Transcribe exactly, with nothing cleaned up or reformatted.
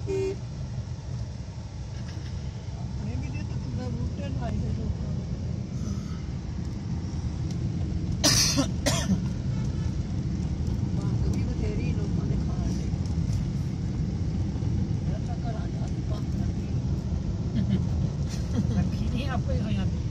अपने भी तो कितना बूटे लाई है लोगों भांग भी बथेरी लोगों ने खा ली ऐसा करा जा भांग रखी रखी नहीं आपको यहाँ